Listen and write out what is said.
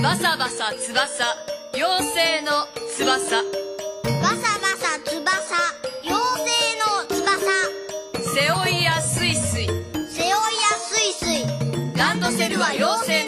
バサバサ翼、妖精の翼。 バサバサ翼、妖精の翼。 背負いやすいすい、 背負いやすいすい。 ランドセルは妖精の